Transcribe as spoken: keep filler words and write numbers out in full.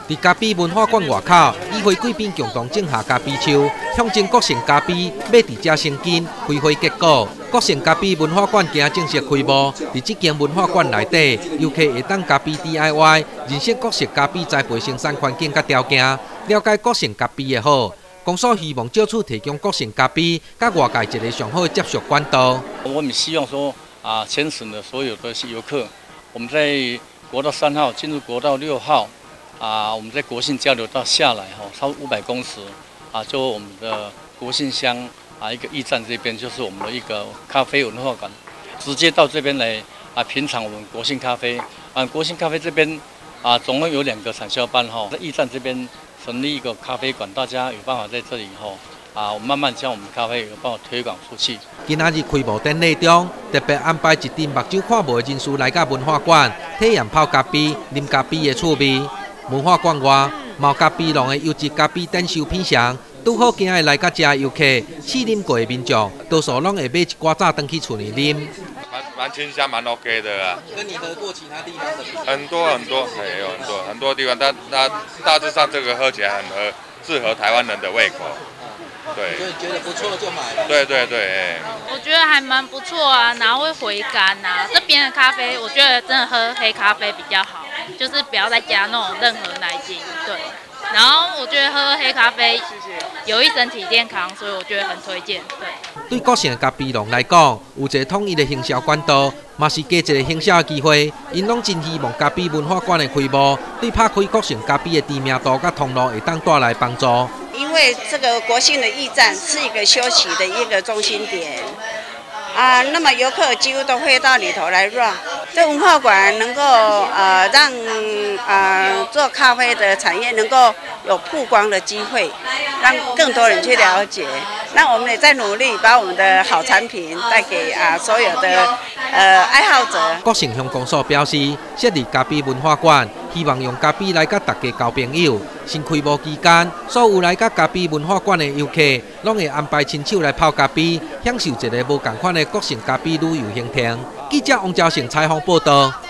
伫咖啡文化馆外口，议会贵宾共同种下咖啡树，象征国姓咖啡要伫遮生根、开花结果。国姓咖啡文化馆今正式开幕，伫这间文化馆内底，游客会当咖啡 D I Y， 认识国姓咖啡栽培生产环境甲条件，了解国姓咖啡的好。公所希望借此提供国姓咖啡，甲外界一个上好的接触管道。 我们希望说啊，全省的所有的游客，我们在国道三号进入国道六号。 啊，我们在国姓交流道下来哈，超五百公尺啊，就我们的国姓乡啊一个驿站这边就是我们的一个咖啡文化馆，直接到这边来啊品尝我们国姓咖啡。啊，国姓咖啡这边啊总共有两个产销班哈，在驿站这边成立一个咖啡馆，大家有办法在这里哈啊，我们慢慢将我们咖啡有办法推广出去。 今仔日开幕典礼中，特别安排一阵目睭看无的人士来到文化馆，体验泡咖啡、啉咖啡的趣味。 文化馆外，毛咖啡农的优质咖啡展售品尝，拄好今日来到这游客，试啉过的民众，多数拢会买一寡早回去厝里啉。 蛮蛮清香，蛮 OK 的啊。 跟你喝过其他地方的比？ 很多很多，也有很多很多地方，但它大致上这个喝起来很合，适合台湾人的胃口。对， 所以觉得不错就买了。 对对对，哎。 我觉得还蛮不错啊，然后会回甘呐、啊。这边的咖啡，我觉得真的喝黑咖啡比较好。 就是不要再加那种任何奶精，对。然后我觉得喝黑咖啡有益身体健康，所以我觉得很推荐，对。 对国姓的咖啡农来讲，有一个统一的行销管道，嘛是加一个行销的机会。因拢真希望咖啡文化馆的开幕，对打开国姓咖啡的知名度甲通路会当带来帮助。 因为这个国姓的驿站是一个休息的一个中心点。 啊，那么游客几乎都会到里头来 run。这文化馆能够呃让呃做咖啡的产业能够有曝光的机会，让更多人去了解。那我们也在努力把我们的好产品带给啊所有的呃爱好者。 国姓乡公所表示，设立咖啡文化馆，希望用咖啡来甲大家交朋友。新开幕期间，所有来甲咖啡文化馆的游客，拢会安排亲手来泡咖啡，享受一个无同款的国姓咖啡旅游行程。记者王昭成采访报道。